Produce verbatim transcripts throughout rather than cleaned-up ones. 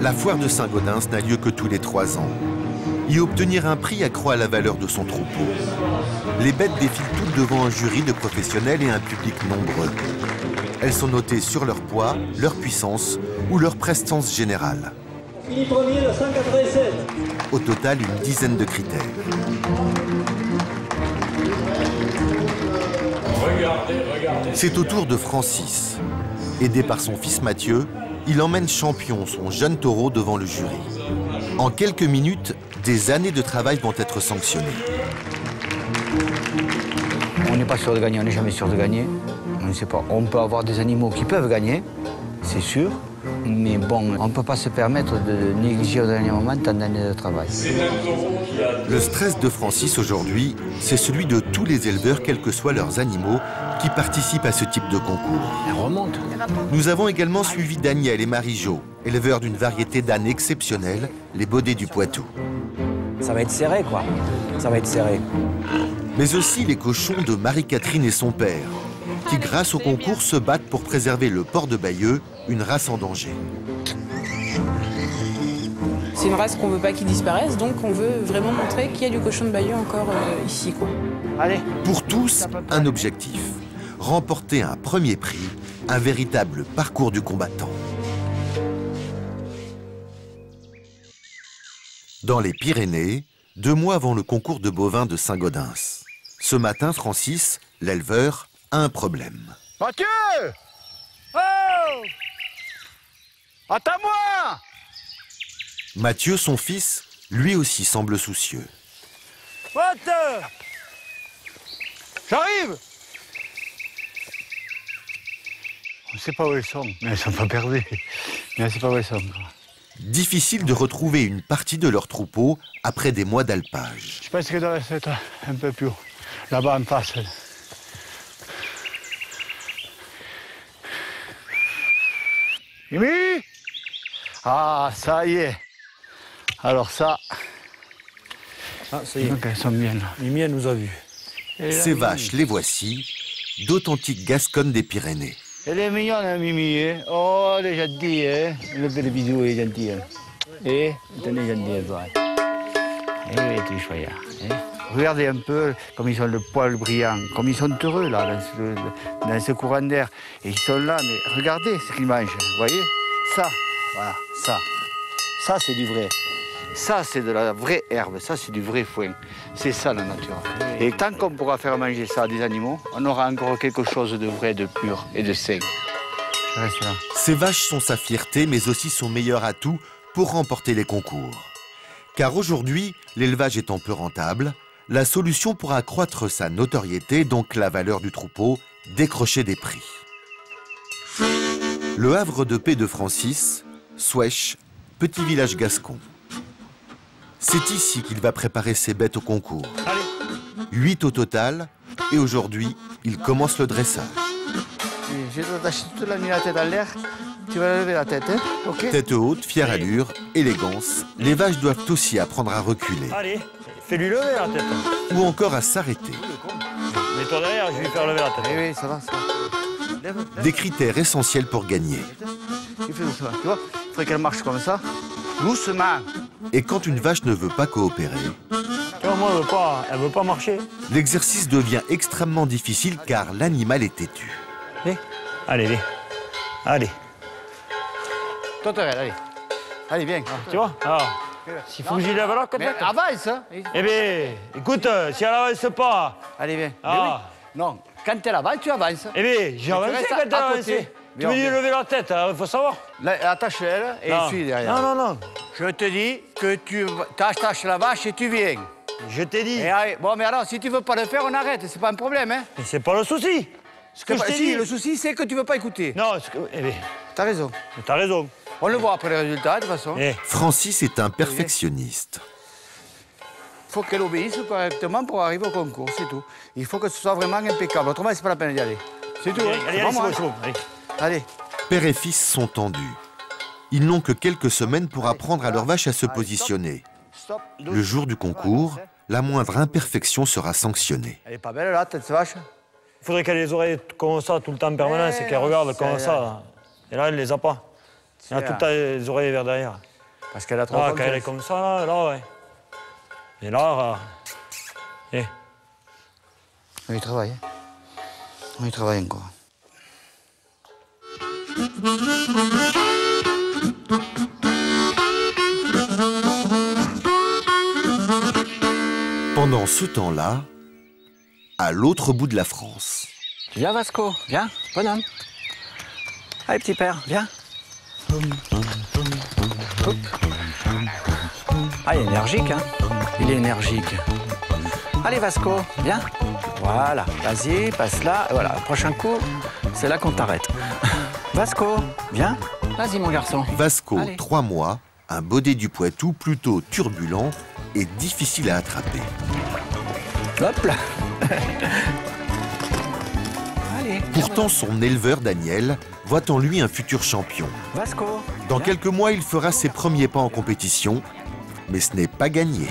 La foire de Saint-Gaudens n'a lieu que tous les trois ans. Y obtenir un prix accroît la valeur de son troupeau. Les bêtes défilent toutes devant un jury de professionnels et un public nombreux. Elles sont notées sur leur poids, leur puissance ou leur prestance générale. Il est premier, le cent quatre-vingt-sept. Au total, une dizaine de critères. Regardez, regardez. C'est au tour de Francis. Aidé par son fils Mathieu, il emmène champion son jeune taureau devant le jury. En quelques minutes, des années de travail vont être sanctionnées. On n'est pas sûr de gagner, on n'est jamais sûr de gagner. On ne sait pas. On peut avoir des animaux qui peuvent gagner, c'est sûr. Mais bon, on ne peut pas se permettre de négliger au dernier moment tant d'années de travail. Le stress de Francis aujourd'hui, c'est celui de tous les éleveurs, quels que soient leurs animaux, qui participent à ce type de concours. Elle remonte. Nous avons également suivi Daniel et Marie-Jo, éleveurs d'une variété d'ânes exceptionnelle, les Baudets du Poitou. Ça va être serré, quoi. Ça va être serré. Mais aussi les cochons de Marie-Catherine et son père, qui, grâce au concours, se battent pour préserver le porc de Bayeux, une race en danger. C'est une race qu'on ne veut pas qu'il disparaisse, donc on veut vraiment montrer qu'il y a du cochon de Bayeux encore euh, ici, quoi. Allez. Pour tous, un objectif. Remporter un premier prix, un véritable parcours du combattant. Dans les Pyrénées, deux mois avant le concours de bovins de Saint-Gaudens. Ce matin, Francis, l'éleveur, a un problème. Mathieu! Oh! Attends-moi! Mathieu, son fils, lui aussi semble soucieux. What? J'arrive! On ne sait pas où ils sont, mais ils sont pas perdus. Mais on ne sait pas où ils sont. Difficile de retrouver une partie de leur troupeau après des mois d'alpage. Je pense qu'il doit être un peu plus haut, là-bas en face. Mimi? Ah, ça y est. Alors ça... Ah, ça y est. Donc elles sont bien là. Mimi, elle nous a vus. Ces vaches, les voici, d'authentiques gasconnes des Pyrénées. Elle est mignonne, hein, Mimi. Hein. Oh, elle est gentille. Hein. Le bel bisou, elle est gentille. Hein. Et elle est gentille, toi. Et elle est chouette. Hein. Regardez un peu comme ils ont le poil brillant, comme ils sont heureux là, dans ce, dans ce courant d'air. Et ils sont là, mais regardez ce qu'ils mangent. Vous voyez? Ça, voilà, ça. Ça, c'est du vrai. Ça, c'est de la vraie herbe. Ça, c'est du vrai foin. C'est ça, la nature. Et tant qu'on pourra faire manger ça à des animaux, on aura encore quelque chose de vrai, de pur et de sain. Je reste là. Ces vaches sont sa fierté, mais aussi son meilleur atout pour remporter les concours. Car aujourd'hui, l'élevage étant peu rentable, la solution pour accroître sa notoriété, donc la valeur du troupeau, décrocher des prix. Le havre de paix de Francis, Souèche, petit village gascon. C'est ici qu'il va préparer ses bêtes au concours. Huit au total, et aujourd'hui, il commence le dressage. Je vais t'attacher toute la nuit la tête à l'air. Tu vas lever la tête, hein? Ok? Tête haute, fière allure, élégance, les vaches doivent aussi apprendre à reculer. Allez, fais-lui lever la tête. Ou encore à s'arrêter. Mets-toi derrière, je vais lui faire lever la tête. Oui, oui, ça va, ça va. Lève, lève. Des critères essentiels pour gagner. Tu fais doucement, tu vois? Il faudrait qu'elle marche comme ça. Doucement. Et quand une vache ne veut pas coopérer, Tu vois, moi, elle veut pas, elle veut pas marcher. l'exercice devient extrêmement difficile car l'animal est têtu. Allez, allez, allez. Allez. Toi, t'arrêtes, allez. Allez, viens. Tu vois? Alors, s'il faut que j'y lève alors, comme Mais ça. avance, hein? Eh bien, écoute, euh, si elle avance pas, Allez, viens. Ah. Mais oui. Non, quand elle avance, tu avances. eh bien, j'ai avancé restes quand elle à a côté. avancé. Tu Bien, me dis de bien. lever la tête, il faut savoir. Là, attache-elle et Non. suis derrière. Non, non, non. Je te dis que tu attaches la vache et tu viens. Je t'ai dit. Et allez, bon, mais alors, si tu veux pas le faire, on arrête. C'est pas un problème, hein? Mais c'est pas le souci. Ce que C'est je pas- t'ai si, dit. le souci, c'est que tu veux pas écouter. Non, ce que... eh bien, T'as raison. t'as raison. On le voit après les résultats, de toute façon. Eh, Francis est un perfectionniste. Il faut qu'elle obéisse correctement pour arriver au concours, c'est tout. Il faut que ce soit vraiment impeccable. Autrement, c'est pas la peine d'y aller. C'est tout. allez, hein. allez, C'est allez, pas c'est moi, bon, c'est bon. Allez. Allez. Père et fils sont tendus. Ils n'ont que quelques semaines pour apprendre à leur vache à se positionner. Stop. Le jour du concours, la moindre imperfection sera sanctionnée. Elle est pas belle, là, cette vache? Il faudrait qu'elle ait les oreilles comme ça tout le temps en permanence Eh, et qu'elle regarde comme c'est- ça. Et là, elle les a pas. Elle a C'est- tout le temps les oreilles vers derrière. Parce qu'elle a trop Ah, confiance. quand elle est comme ça, là, là ouais. Et là, là... Eh. On y travaille. hein. On y travaille encore. Pendant ce temps-là, à l'autre bout de la France. Viens, Vasco, viens, bonhomme. Allez, petit père, viens. Hop. Ah, il est énergique, hein. Il est énergique. Allez, Vasco, viens. Voilà, vas-y, passe là. Voilà, prochain coup, c'est là qu'on t'arrête. Vasco, viens. Vas-y, mon garçon. Vasco, Allez. trois mois, un baudet du Poitou plutôt turbulent et difficile à attraper. Hop là. Allez. Pourtant, son éleveur Daniel voit en lui un futur champion. Vasco. Dans viens. quelques mois, il fera ses premiers pas en compétition, mais ce n'est pas gagné.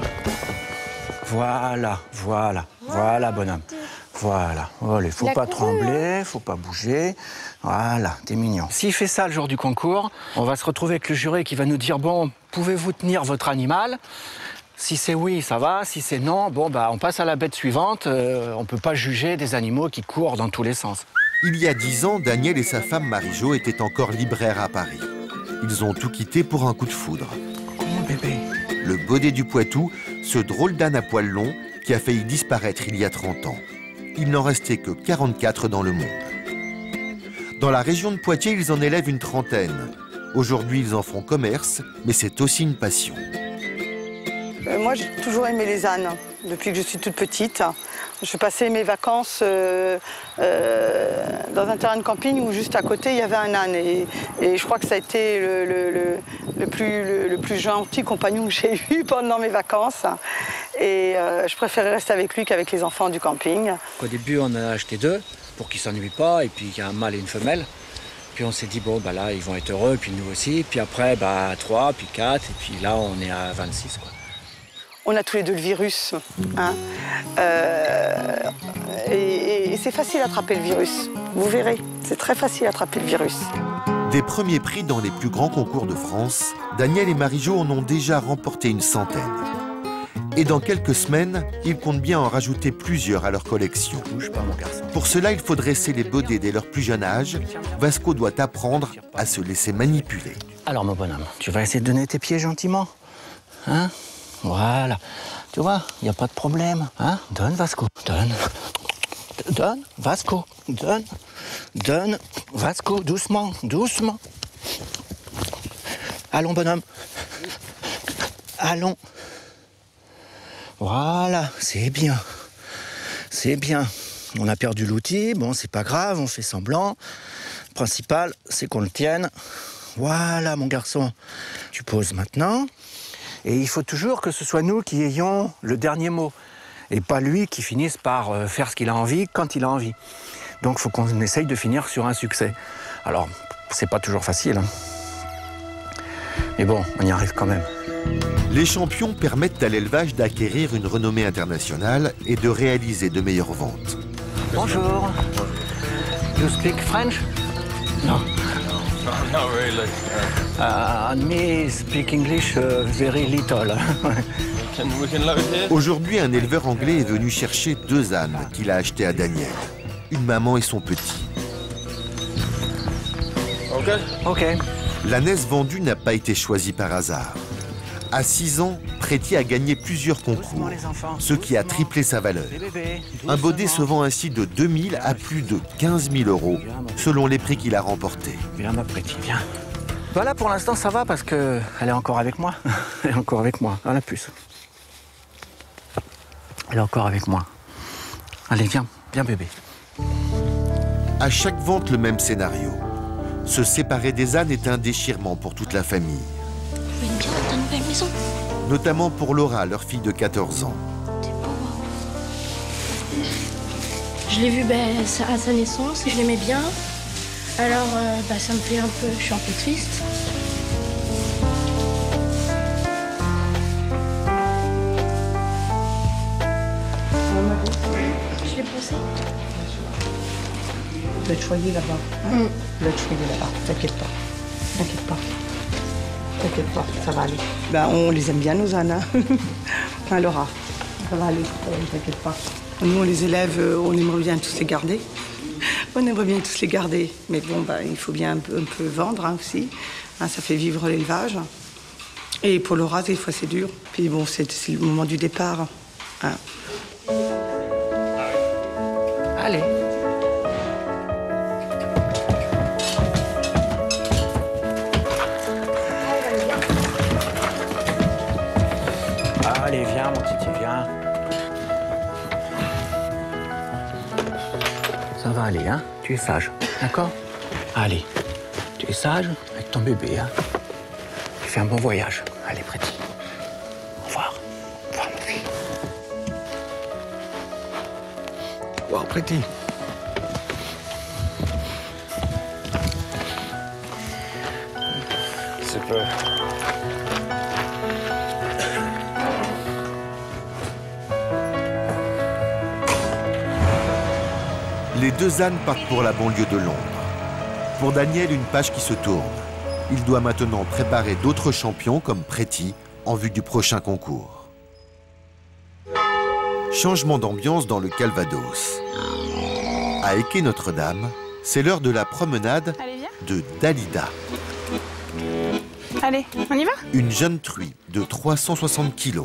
Voilà, voilà, voilà, bonhomme. Voilà, allez, faut Il a pas couru, trembler, faut pas bouger. Voilà, t'es mignon. S'il fait ça le jour du concours, on va se retrouver avec le jury qui va nous dire, bon, pouvez-vous tenir votre animal? Si c'est oui, ça va. Si c'est non, bon, bah, on passe à la bête suivante. Euh, on peut pas juger des animaux qui courent dans tous les sens. Il y a dix ans, Daniel et sa femme Marie-Jo étaient encore libraires à Paris. Ils ont tout quitté pour un coup de foudre. Mon bébé. Le baudet du Poitou, ce drôle d'âne à poil long qui a failli disparaître il y a trente ans. Il n'en restait que quarante-quatre dans le monde. Dans la région de Poitiers, ils en élèvent une trentaine. Aujourd'hui, ils en font commerce, mais c'est aussi une passion. Euh, moi, j'ai toujours aimé les ânes, depuis que je suis toute petite. Je passais mes vacances euh, euh, dans un terrain de camping où juste à côté, il y avait un âne. Et, et je crois que ça a été le, le, le, le, plus, le, le plus gentil compagnon que j'ai eu pendant mes vacances. Et euh, je préférais rester avec lui qu'avec les enfants du camping. Au début, on a acheté deux pour qu'ils ne s'ennuient pas, et puis il y a un mâle et une femelle. Puis on s'est dit, bon, bah là, ils vont être heureux, et puis nous aussi. Puis après, bah, trois, puis quatre, et puis là, on est à vingt-six, quoi. On a tous les deux le virus. Hein. Euh, et et c'est facile d'attraper le virus. Vous verrez, c'est très facile d'attraper le virus. Des premiers prix dans les plus grands concours de France, Daniel et Marie-Jo en ont déjà remporté une centaine. Et dans quelques semaines, ils comptent bien en rajouter plusieurs à leur collection. Bouge pas, mon garçon. Pour cela, il faut dresser les baudets dès leur plus jeune âge. Vasco doit apprendre à se laisser manipuler. Alors, mon bonhomme, tu vas essayer de donner tes pieds gentiment. Hein? Voilà. Tu vois, il n'y a pas de problème. Hein? Donne, Vasco. Donne. Donne, Vasco. Donne. Donne, Vasco. Doucement, doucement. Allons, bonhomme. Allons. Voilà, c'est bien. C'est bien. On a perdu l'outil. Bon, c'est pas grave, on fait semblant. Le principal, c'est qu'on le tienne. Voilà, mon garçon. Tu poses maintenant. Et il faut toujours que ce soit nous qui ayons le dernier mot. Et pas lui qui finisse par euh, faire ce qu'il a envie quand il a envie. Donc il faut qu'on essaye de finir sur un succès. Alors, c'est pas toujours facile. Hein. Mais bon, on y arrive quand même. Les champions permettent à l'élevage d'acquérir une renommée internationale et de réaliser de meilleures ventes. Bonjour. You speak French? Non. Not really. Uh, and me speak English uh, very little. Can we can load here? Aujourd'hui, un éleveur anglais est venu chercher deux ânes qu'il a achetés à Daniel. Une maman et son petit. Okay. Ok. L'ânesse vendue n'a pas été choisie par hasard. À six ans, Préti a gagné plusieurs concours, ce qui a triplé sa valeur. Un baudet se vend ainsi de deux mille à plus de quinze mille euros, selon les prix qu'il a remportés. Viens, ma Préti, viens. Voilà, pour l'instant, ça va parce qu'elle est encore avec moi. Elle est encore avec moi, à la puce. Elle est encore avec moi. Allez, viens, viens, bébé. À chaque vente, le même scénario. Se séparer des ânes est un déchirement pour toute la famille. Je veux une bien dans ta nouvelle maison. Notamment pour Laura, leur fille de quatorze ans. T'es beau. Je l'ai vu ben, à sa naissance, je l'aimais bien. Alors euh, bah, ça me fait un peu, je suis un peu triste. Je l'ai pensé. Tu vas être choyé là-bas. Hein? Mm. Tu vas être choyé là-bas. T'inquiète pas. T'inquiète pas. T'inquiète pas, ça va aller. Ben, on les aime bien, nos ânes. Hein. Enfin, Laura, ça va aller, t'inquiète pas. Nous, les élèves, on aimerait bien tous les garder. On aimerait bien tous les garder. Mais bon, ben, il faut bien un peu, un peu vendre hein, aussi. Hein, ça fait vivre l'élevage. Et pour Laura, des fois, c'est dur. Puis bon, c'est le moment du départ. Hein. Allez. Allez, viens, mon titi, viens. Ça va aller, hein? Tu es sage, d'accord? Allez, tu es sage avec ton bébé, hein? Tu fais un bon voyage. Allez, Pretty. Au revoir. Au revoir, ma fille. Au revoir, Pretty. Super. Les deux ânes partent pour la banlieue de Londres. Pour Daniel, une page qui se tourne. Il doit maintenant préparer d'autres champions comme Pretty en vue du prochain concours. Changement d'ambiance dans le Calvados. À Équet-Notre-Dame, c'est l'heure de la promenade de Dalida. Allez, on y va? Une jeune truie de trois cent soixante kilos.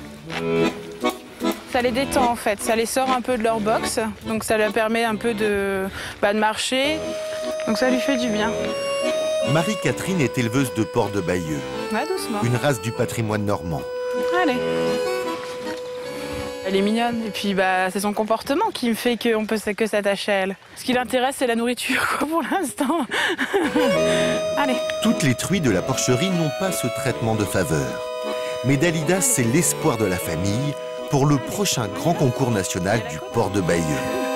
Ça les détend en fait, ça les sort un peu de leur box, donc ça leur permet un peu de, bah, de marcher, donc ça lui fait du bien. Marie-Catherine est éleveuse de porcs de Bayeux, Va doucement. une race du patrimoine normand. Allez. Elle est mignonne, et puis bah, c'est son comportement qui me fait qu'on peut que s'attacher à elle. Ce qui l'intéresse, c'est la nourriture quoi, pour l'instant. Allez. Toutes les truies de la porcherie n'ont pas ce traitement de faveur. Mais Dalida, c'est l'espoir de la famille pour le prochain grand concours national du port de Bayeux.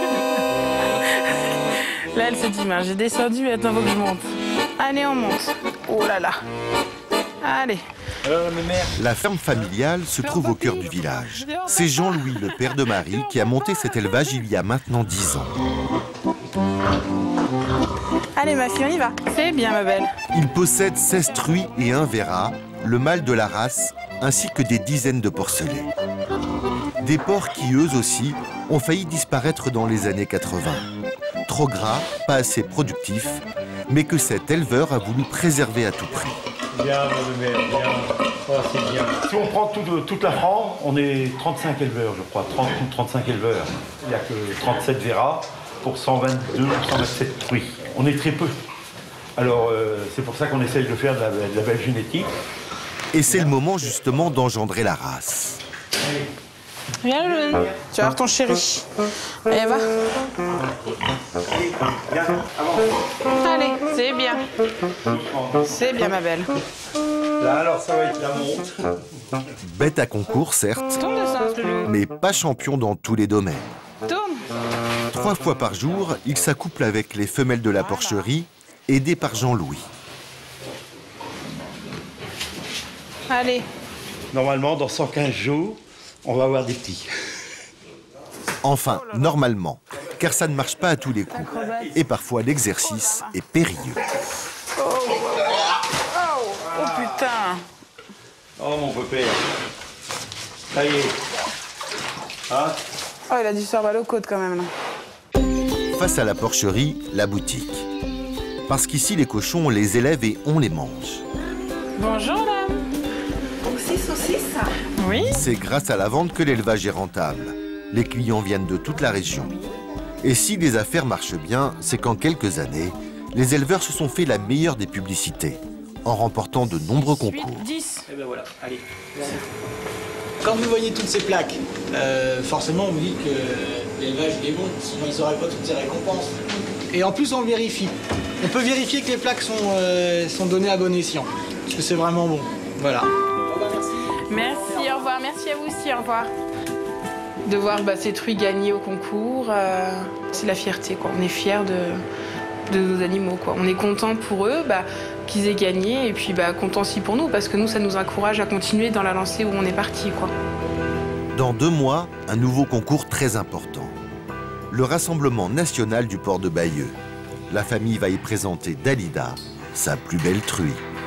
Là, elle se dit, ben, j'ai descendu, maintenant faut que je monte. Allez, on monte. Oh là là. Allez. La ferme familiale se trouve au cœur du village. C'est Jean-Louis, le père de Marie, qui a monté cet élevage il y a maintenant dix ans. Allez, ma fille, on y va. C'est bien, ma belle. Il possède seize truies et un verra, le mâle de la race, ainsi que des dizaines de porcelets. Des porcs qui, eux aussi, ont failli disparaître dans les années quatre-vingt. Trop gras, pas assez productifs, mais que cet éleveur a voulu préserver à tout prix. Bien, ma mère, bien. Oh, c'est bien. Si on prend tout, toute la France, on est trente-cinq éleveurs, je crois, trente ou trente-cinq éleveurs. Il n'y a que trente-sept verras pour cent vingt-deux ou cent vingt-sept truies. On est très peu. Alors, euh, c'est pour ça qu'on essaye de faire de la, de la belle génétique. Et c'est le moment, justement, d'engendrer la race. Viens, le... tu vas voir ton chéri. Allez, va. Allez, c'est bien. C'est bien, ma belle. Là, alors, ça va être la monte. Bête à concours, certes, Tourne de sens, le loup. mais pas champion dans tous les domaines. Tourne. Trois fois par jour, il s'accouple avec les femelles de la porcherie, aidé par Jean-Louis. Allez. Normalement, dans cent quinze jours, on va avoir des petits. Enfin, normalement, car ça ne marche pas à tous les coups. Et parfois, l'exercice est périlleux. Oh, oh, oh putain. Oh, mon beau père. Ça y est. Hein? Oh, il a dû se faire mal aux côtes quand même, là. Face à la porcherie, la boutique. Parce qu'ici, les cochons, on les élève et on les mange. Bonjour, dame. Aussi saucisse. Oui. C'est grâce à la vente que l'élevage est rentable. Les clients viennent de toute la région. Et si les affaires marchent bien, c'est qu'en quelques années, les éleveurs se sont fait la meilleure des publicités, en remportant de nombreux concours. dix. Et ben voilà, allez. Quand vous voyez toutes ces plaques, euh, forcément on vous dit que l'élevage est bon, sinon ils n'auraient pas toutes ces récompenses. Et en plus on le vérifie. On peut vérifier que les plaques sont, euh, sont données à bon escient, parce que c'est vraiment bon. Voilà. Merci, au revoir. Merci à vous aussi, au revoir. De voir bah, ces truies gagner au concours, euh, c'est la fierté, quoi. On est fiers de, de nos animaux, quoi. On est content pour eux bah, qu'ils aient gagné et puis bah, content aussi pour nous parce que nous, ça nous encourage à continuer dans la lancée où on est parti, quoi. Dans deux mois, un nouveau concours très important. Le Rassemblement national du port de Bayeux. La famille va y présenter Dalida, sa plus belle truie.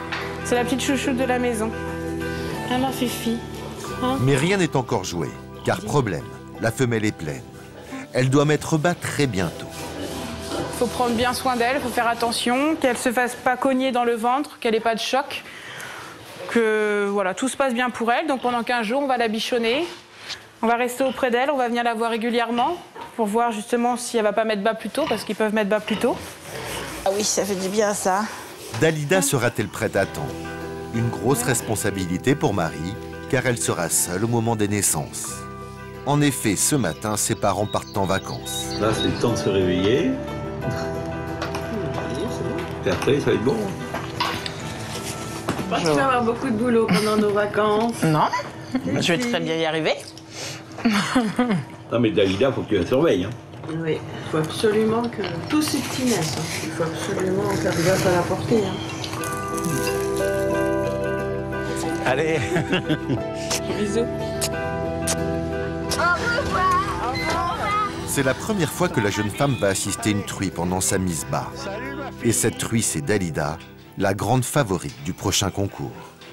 C'est la petite chouchoute de la maison. Alors, Fifi. Hein? Mais rien n'est encore joué, car problème, la femelle est pleine. Elle doit mettre bas très bientôt. Il faut prendre bien soin d'elle, il faut faire attention, qu'elle ne se fasse pas cogner dans le ventre, qu'elle n'ait pas de choc, que voilà, tout se passe bien pour elle. Donc pendant quinze jours, on va la bichonner, on va rester auprès d'elle, on va venir la voir régulièrement pour voir justement si elle ne va pas mettre bas plus tôt, parce qu'ils peuvent mettre bas plus tôt. Ah oui, ça fait du bien ça. Dalida sera-t-elle prête à temps? Une grosse responsabilité pour Marie, car elle sera seule au moment des naissances. En effet, ce matin, ses parents partent en vacances. Là, c'est le temps de se réveiller. Et après, ça va être bon. Pas tu vas avoir beaucoup de boulot pendant nos vacances. Non, je vais très bien y arriver. Non, mais Dalida, il faut que tu la surveilles. Hein. Oui, il faut absolument que... Tout c'est petits-naissent. Hein. Il faut absolument faire gaffe à la portée. Hein. Allez. Bisous. C'est la première fois que la jeune femme va assister une truie pendant sa mise bas. Et cette truie, c'est Dalida, la grande favorite du prochain concours.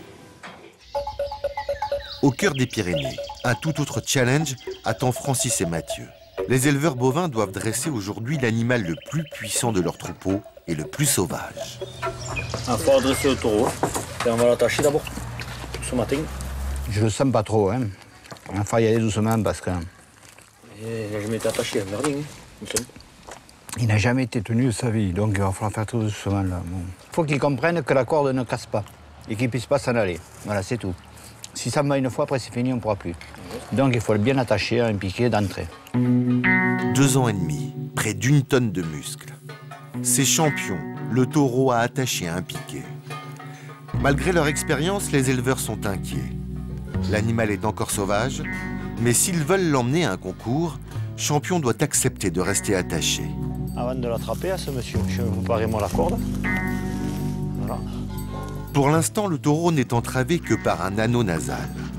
Au cœur des Pyrénées, un tout autre challenge attend Francis et Mathieu. Les éleveurs bovins doivent dresser aujourd'hui l'animal le plus puissant de leur troupeau et le plus sauvage. Il faut adresser le taureau. Et on va l'attacher d'abord, ce matin. Je le sens pas trop, hein. Il faut y aller doucement parce que... Et là, je m'étais attaché à Merlin. Hein. Il n'a jamais été tenu de sa vie, donc il va falloir faire tout doucement là. Il bon. faut qu'il comprenne que la corde ne casse pas et qu'il ne puisse pas s'en aller. Voilà, c'est tout. Si ça me va une fois, après c'est fini, on ne pourra plus. Donc il faut le bien attacher à un piquet d'entrée. Deux ans et demi, près d'une tonne de muscles. Ces champions, le taureau a attaché à un piquet. Malgré leur expérience, les éleveurs sont inquiets. L'animal est encore sauvage, mais s'ils veulent l'emmener à un concours, Champion doit accepter de rester attaché. Avant de l'attraper à ce monsieur, je vais vous parer moi la corde. Voilà. Pour l'instant, le taureau n'est entravé que par un anneau nasal.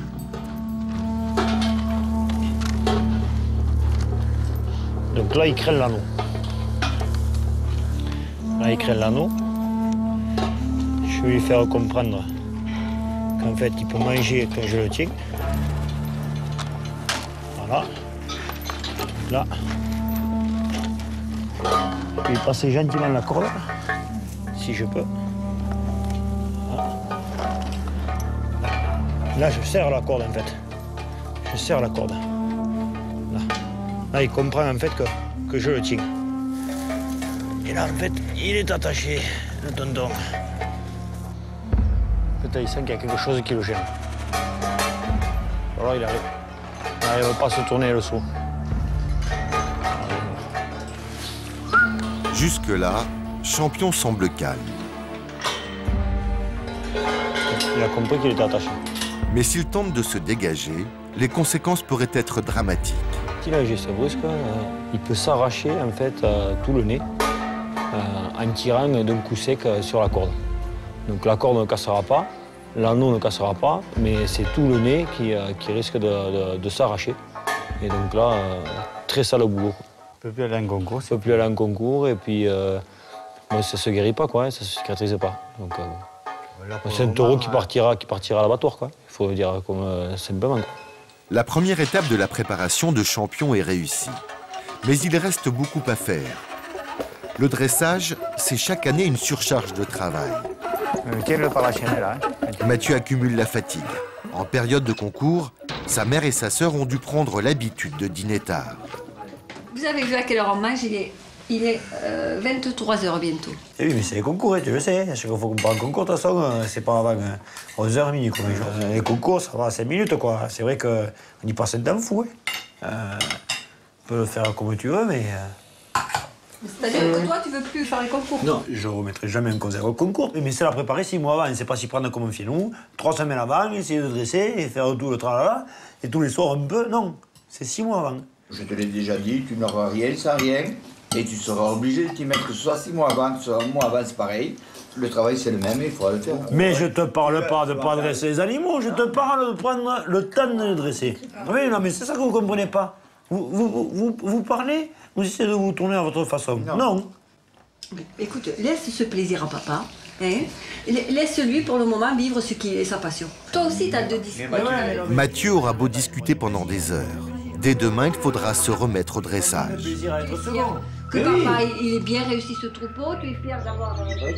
Donc là, il crée l'anneau. Là, il crée l'anneau. Je vais lui faire comprendre qu'en fait, il peut manger quand je le tiens. Voilà. Là. Je vais passer gentiment la corde, si je peux. Voilà. Là, je serre la corde, en fait. Je serre la corde. Là, là il comprend, en fait, que, que je le tiens. Et là, en fait, il est attaché, le tonton. Peut-être il sent qu'il y a quelque chose qui le gêne. Alors, il arrive. Il n'arrive pas à se tourner le saut. Jusque-là, Champion semble calme. Il a compris qu'il était attaché. Mais s'il tente de se dégager, les conséquences pourraient être dramatiques. S'il a un geste brusque, euh, il peut s'arracher en fait euh, tout le nez euh, en tirant d'un coup sec euh, sur la corde. Donc la corde ne cassera pas, l'anneau ne cassera pas, mais c'est tout le nez qui, euh, qui risque de, de, de s'arracher. Et donc là, euh, très sale au boulot. Il ne peut plus aller en concours. Il ne peut plus aller en concours et puis euh, bon, ça ne se guérit pas, quoi, hein, ça ne se cicatrise pas. Donc, euh, bon. C'est un taureau qui partira, qui partira à l'abattoir, quoi. Il faut le dire comme, euh, simplement. Quoi. La première étape de la préparation de Champion est réussie. Mais il reste beaucoup à faire. Le dressage, c'est chaque année une surcharge de travail. Tiens-le par la chaîne, là. Hein. Mathieu accumule la fatigue. En période de concours, sa mère et sa sœur ont dû prendre l'habitude de dîner tard. Vous avez vu à quelle heure on mange? Il est, il est euh, vingt-trois heures bientôt. Et oui, mais c'est les concours, tu le sais. À chaque fois qu'on prend un concours, de toute façon, c'est pas avant onze heures minuit. Quoi. Les concours, ça va à cinq minutes, quoi. C'est vrai qu'on y passe un temps fou. Hein. Euh, on peut le faire comme tu veux, mais... Euh... C'est-à-dire que toi, tu veux plus faire les concours? Non, je ne remettrai jamais en cause au concours. Mais c'est la préparer six mois avant. C'est pas s'y prendre comme un filou. Trois semaines avant, essayer de dresser et faire tout le tralala. Et tous les soirs un peu. Non, c'est six mois avant. Je te l'ai déjà dit, tu n'auras rien sans rien. Et tu seras obligé de t'y mettre, que ce soit six mois avant, que ce soit un mois avant, c'est pareil. Le travail, c'est le même et il faudra le faire. Mais je te parle pas de pas dresser les animaux. Je te parle de prendre le temps de les dresser. Oui, non, mais c'est ça que vous ne comprenez pas. Vous, vous, vous, vous parlez, vous essayez de vous tourner à votre façon. Non. non. Écoute, laisse ce plaisir à papa. Hein? Laisse-lui pour le moment vivre ce qui est sa passion. Toi aussi, tu as deux disciplines. Mathieu aura beau discuter pendant des heures. Dès demain, il faudra se remettre au dressage. Que papa, il est bien réussi ce troupeau, tu es fier d'avoir...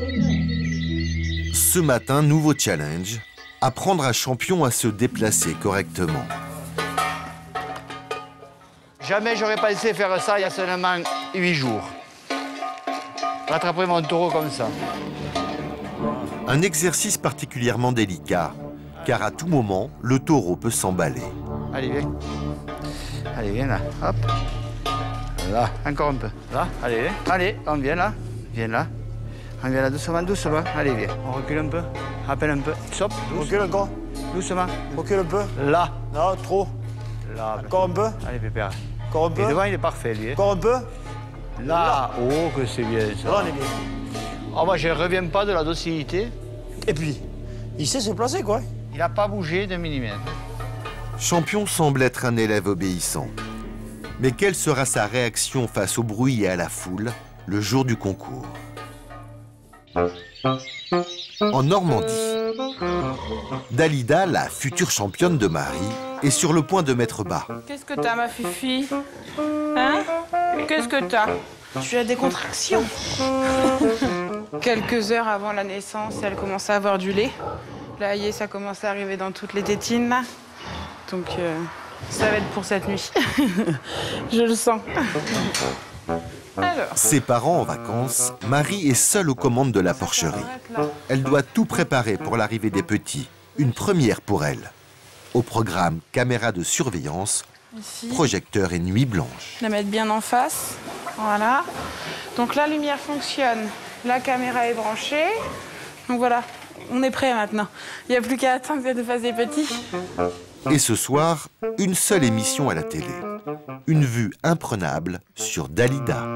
Ce matin, nouveau challenge, apprendre à Champion à se déplacer correctement. Jamais j'aurais pensé faire ça il y a seulement huit jours. Rattraper mon taureau comme ça. Un exercice particulièrement délicat, car à tout moment, le taureau peut s'emballer. Allez, viens. Allez, viens là. Hop. Là, encore un peu. Là, allez, viens. Allez, on vient là. Viens là. On vient là doucement, doucement. Allez, viens. On recule un peu. Rappelle un peu. Stop. Recule encore. Doucement. Recule un peu. Là. Non, trop. Là. Encore un peu. Allez, pépère. Encore un peu. Et devant, il est parfait, lui. Encore un peu. Là. Là. Oh, que c'est bien, ça. Là, on est bien. Oh, moi, je ne reviens pas de la docilité. Et puis, il sait se placer, quoi. Il n'a pas bougé d'un millimètre. Champion semble être un élève obéissant. Mais quelle sera sa réaction face au bruit et à la foule le jour du concours? En Normandie, Dalida, la future championne de Marie, est sur le point de mettre bas. Qu'est-ce que t'as, ma fifi? Hein? Qu'est-ce que t'as? Tu as des contractions. Quelques heures avant la naissance, elle commence à avoir du lait. Là, y est, ça commence à arriver dans toutes les tétines, là. Donc, euh, ça va être pour cette nuit. Je le sens. Alors. Ses parents en vacances, Marie est seule aux commandes de la porcherie. Elle doit tout préparer pour l'arrivée des petits. Une première pour elle. Au programme caméra de surveillance, Ici. Projecteur et nuit blanche. La mettre bien en face. Voilà. Donc la lumière fonctionne. La caméra est branchée. Donc voilà, on est prêt maintenant. Il n'y a plus qu'à attendre que de fasse des petits. Et ce soir, une seule émission à la télé. Une vue imprenable sur Dalida.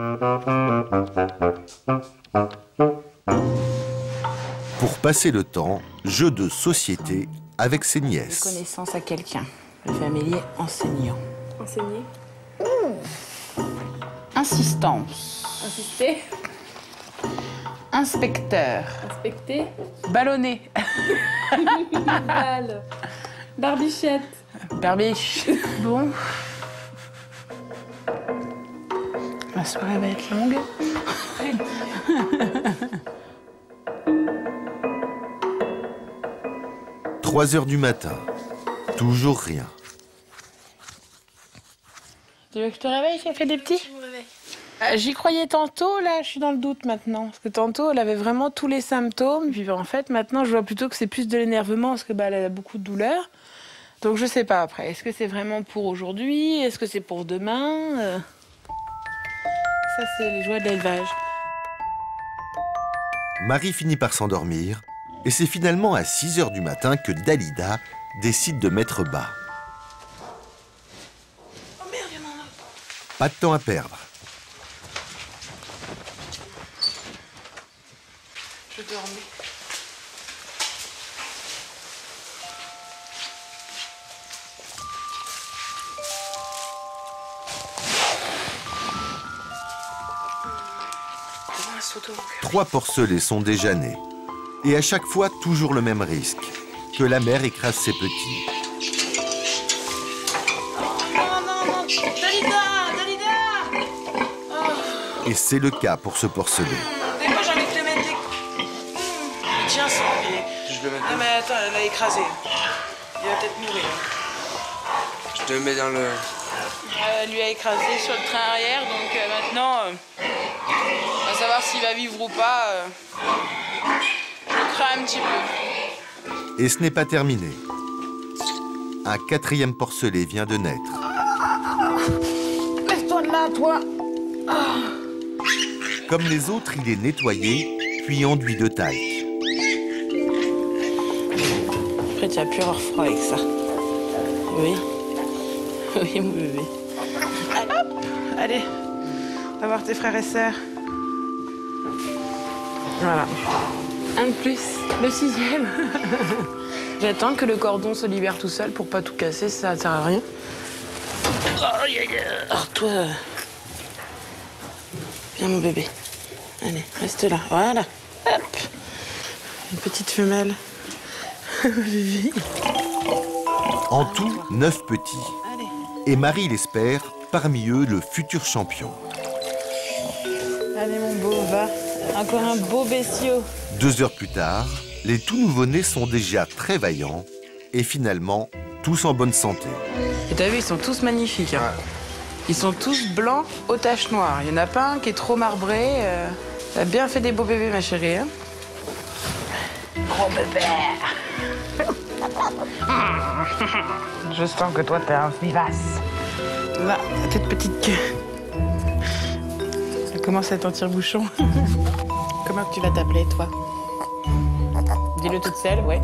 Pour passer le temps, jeu de société avec ses nièces. Connaissance à quelqu'un. Le familier enseignant. Enseigner. Mmh. Insistance. Insister. Inspecteur. Inspecter. Ballonné. Balle. Barbichette. Barbiche. Bon. La soirée va être longue. trois heures du matin. Toujours rien. Tu veux que je te réveille, qui a fait des petits? J'y croyais tantôt, là, je suis dans le doute maintenant. Parce que tantôt, elle avait vraiment tous les symptômes. Puis en fait, maintenant, je vois plutôt que c'est plus de l'énervement parce que bah, elle a beaucoup de douleur. Donc je sais pas après. Est-ce que c'est vraiment pour aujourd'hui? Est-ce que c'est pour demain? euh... Ça, c'est les joies de l'élevage. Marie finit par s'endormir. Et c'est finalement à six heures du matin que Dalida décide de mettre bas. Oh merde, il y en a un. Pas de temps à perdre. Je dormais. Trois porcelets sont déjà nés. Et à chaque fois, toujours le même risque. Que la mère écrase ses petits. Non, non, non, Dalida, Dalida oh. Et c'est le cas pour ce porcelet. Des fois, j'ai envie de te mettre des... Mmh. Tiens, ça, il... Je le mets. Non, mais attends, elle l'a écrasé. Il va peut-être mourir. Je le mets dans le... Elle lui a écrasé sur le train arrière, donc euh, maintenant, euh, on va savoir s'il va vivre ou pas. Euh, je crains un petit peu. Et ce n'est pas terminé. Un quatrième porcelet vient de naître. Lève-toi de là, toi. Oh. Comme les autres, il est nettoyé, puis enduit de talc. Après, tu vas plus avoir froid avec ça. Oui. Oui, mon bébé. Allez, hop. Allez, on va voir tes frères et sœurs. Voilà. Un de plus, le sixième. J'attends que le cordon se libère tout seul pour pas tout casser, ça ne sert à rien. Alors toi, viens mon bébé. Allez, reste là, voilà. Hop. Une petite femelle. Vivi. En tout, neuf petits. Et Marie l'espère, parmi eux, le futur champion. Allez mon beau, va. Encore un beau bestiau. Deux heures plus tard, les tout nouveau-nés sont déjà très vaillants et finalement, tous en bonne santé. Et t'as vu, ils sont tous magnifiques. Hein. Ils sont tous blancs aux taches noires. Il n'y en a pas un qui est trop marbré. Euh... T'as bien fait des beaux bébés, ma chérie. Hein. Gros bébé. Je sens que toi, t'es un vivace. Là, toute petite queue. Elle commence à être en tire-bouchon. Comment tu vas t'appeler, toi? Dis-le toute seule, ouais.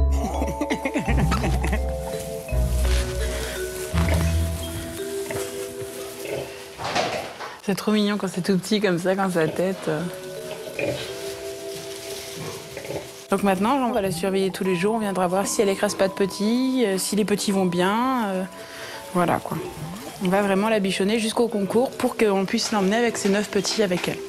C'est trop mignon quand c'est tout petit comme ça, quand sa tête. Donc maintenant, on va la surveiller tous les jours. On viendra voir si elle écrase pas de petits, euh, si les petits vont bien. Euh, voilà quoi. On va vraiment la bichonner jusqu'au concours pour qu'on puisse l'emmener avec ses neuf petits avec elle.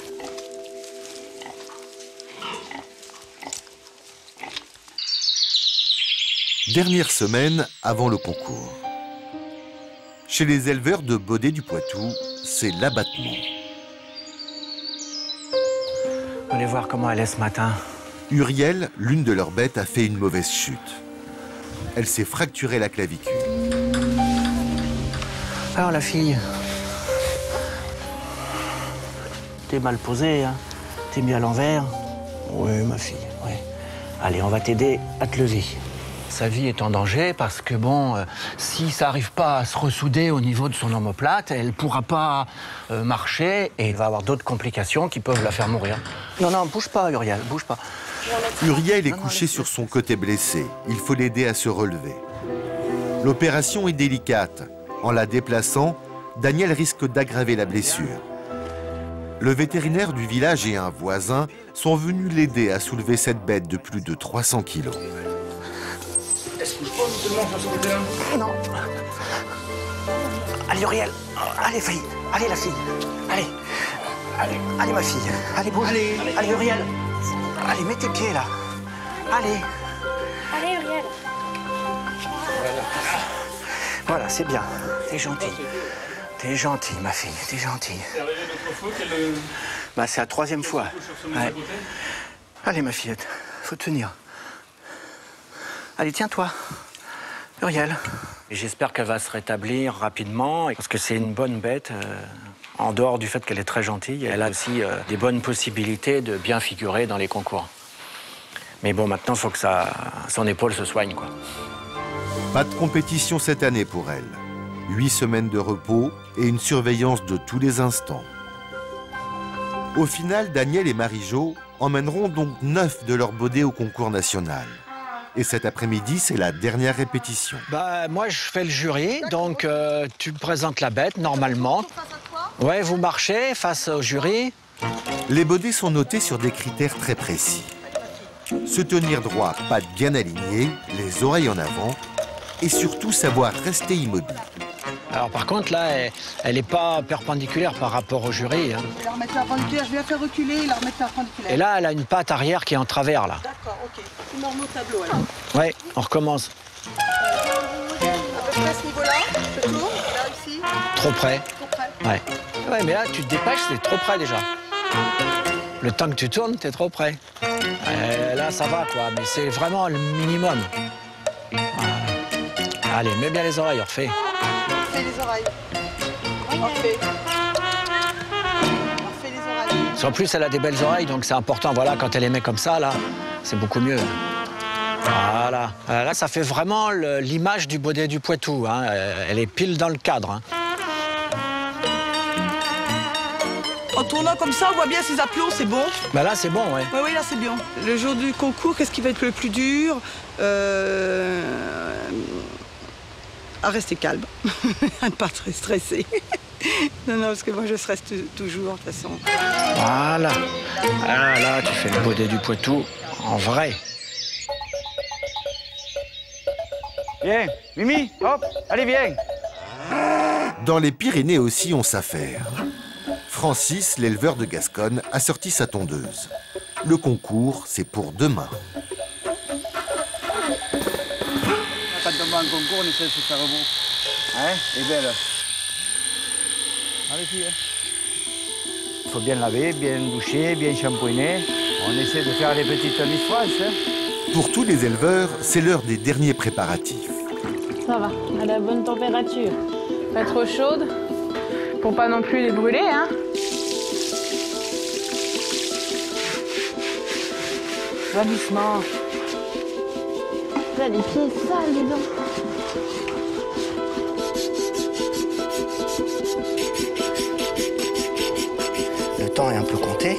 Dernière semaine avant le concours. Chez les éleveurs de Baudé du Poitou, c'est l'abattement. Allez voir comment elle est ce matin. Uriel, l'une de leurs bêtes, a fait une mauvaise chute. Elle s'est fracturé la clavicule. Alors la fille, t'es mal posée, hein? T'es mis à l'envers. Oui, ma fille, oui. Allez, on va t'aider à te lever. Sa vie est en danger parce que, bon, euh, si ça n'arrive pas à se ressouder au niveau de son omoplate, elle ne pourra pas euh, marcher et elle va avoir d'autres complications qui peuvent la faire mourir. Non, non, bouge pas, Uriel, bouge pas. Uriel est couché sur son côté blessé. Il faut l'aider à se relever. L'opération est délicate. En la déplaçant, Daniel risque d'aggraver la blessure. Le vétérinaire du village et un voisin sont venus l'aider à soulever cette bête de plus de trois cents kilos. Est-ce que je peux vous te sur ce côté-là? Non. Allez, Uriel. Allez, fille. Allez, la fille. Allez. Allez, allez ma fille. Allez, bouge. Allez, allez Uriel. Allez, mets tes pieds, là. Allez. Allez, Uriel. Voilà, c'est bien. T'es gentille. T'es gentille, ma fille. T'es gentille. C'est arrivé d'autres fois qu'elle... Bah, c'est la troisième fois. Ouais. Allez, ma fillette. Faut tenir. Allez, tiens-toi. Uriel. J'espère qu'elle va se rétablir rapidement, parce que c'est une bonne bête. Euh, en dehors du fait qu'elle est très gentille, elle a aussi euh, des bonnes possibilités de bien figurer dans les concours. Mais bon, maintenant, il faut que ça, son épaule se soigne, quoi. Pas de compétition cette année pour elle. Huit semaines de repos et une surveillance de tous les instants. Au final, Daniel et Marie-Jo emmèneront donc neuf de leurs Baudets au concours national. Et cet après-midi, c'est la dernière répétition. Bah, moi, je fais le jury, donc euh, tu me présentes la bête, normalement. Ouais, vous marchez face au jury. Les Baudets sont notés sur des critères très précis. Se tenir droit, pattes bien alignées, les oreilles en avant, et surtout savoir rester immobile. Alors par contre, là, elle n'est pas perpendiculaire par rapport au jury. Hein. La remettre perpendiculaire, je vais la faire reculer et la remettre perpendiculaire. Et là, elle a une patte arrière qui est en travers, là. D'accord, ok. Tu m'en remets au tableau, alors. Ouais, on recommence. À peu près à ce niveau-là, je tourne, là, ici. Trop près. Trop près. Ouais. Ouais, mais là, tu te dépêches, c'est trop près déjà. Le temps que tu tournes, t'es trop près. Et là, ça va, quoi, mais c'est vraiment le minimum. Voilà. Allez, mets bien les oreilles, on refait. On refait les oreilles. On refait. On refait les oreilles. En plus, elle a des belles oreilles, donc c'est important. Voilà, quand elle les met comme ça, là, c'est beaucoup mieux. Voilà. Là, ça fait vraiment l'image du Baudet du Poitou. Hein. Elle est pile dans le cadre. Hein. En tournant comme ça, on voit bien ses aplombs, c'est bon. Bah là, c'est bon, ouais. Oui, oui, là, c'est bien. Le jour du concours, qu'est-ce qui va être le plus dur? euh... À rester calme, à ne pas trop stresser. Non, non, parce que moi, je stresse toujours, de toute façon. Voilà. Ah, là, tu fais le Baudet du Poitou en vrai. Viens, Mimi, hop, allez, viens. Dans les Pyrénées aussi, on s'affaire. Francis, l'éleveur de Gascogne, a sorti sa tondeuse. Le concours, c'est pour demain. quand on va en concours, on essaie de se faire beau. Hein? Et belle. Allez, filles. Il faut bien laver, bien doucher, bien shampouiner. On essaie de faire les petites Miss France. Hein? Pour tous les éleveurs, c'est l'heure des derniers préparatifs. Ça va, on a la bonne température. Pas trop chaude, pour pas non plus les brûler, hein. Va doucement. Là, les pieds sales, dis donc. Le temps est un peu compté.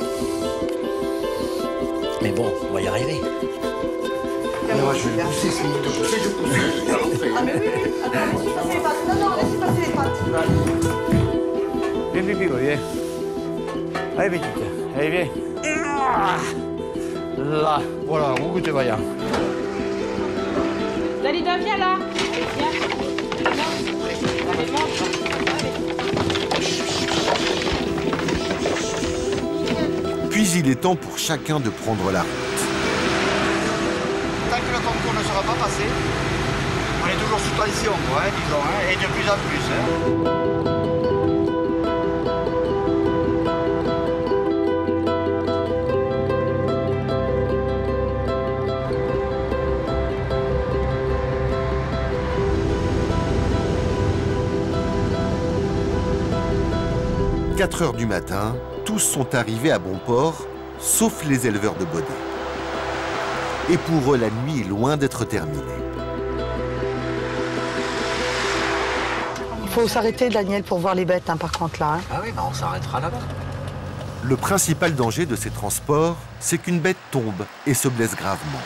Mais bon, on va y arriver. Mais moi, je vais le pousser, c'est de pousser, je pousse. Ah, mais oui, oui. Attends, laissez passer les pattes. Non, non, laissez passer les pattes. Viens, pipi, viens. Allez, petite. Allez, viens. Là, voilà, où que tu vas. Dalida, viens là. Viens. Allez, mange. Puis il est temps pour chacun de prendre la route. Tant que le concours ne sera pas passé, on est toujours sous tension, quoi, hein, disons, hein, et de plus en plus. Hein. quatre heures du matin, tous sont arrivés à bon port, sauf les éleveurs de Bodé. Et pour eux, la nuit est loin d'être terminée. Il faut s'arrêter, Daniel, pour voir les bêtes, hein, par contre, là. Hein. Ah oui, bah on s'arrêtera là-bas. Le principal danger de ces transports, c'est qu'une bête tombe et se blesse gravement.